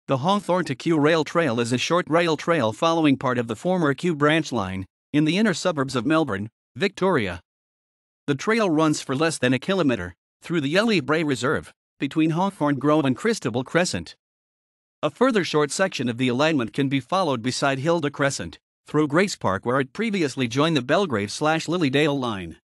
The Hawthorn to Kew Rail Trail is a short rail trail following part of the former Kew Branch Line, in the inner suburbs of Melbourne, Victoria. The trail runs for less than a kilometre, through the Bray Reserve, between Hawthorn Grove and Chrystobel Crescent. A further short section of the alignment can be followed beside Hilda Crescent, through Grace Park where it previously joined the Belgrave/Lilydale line.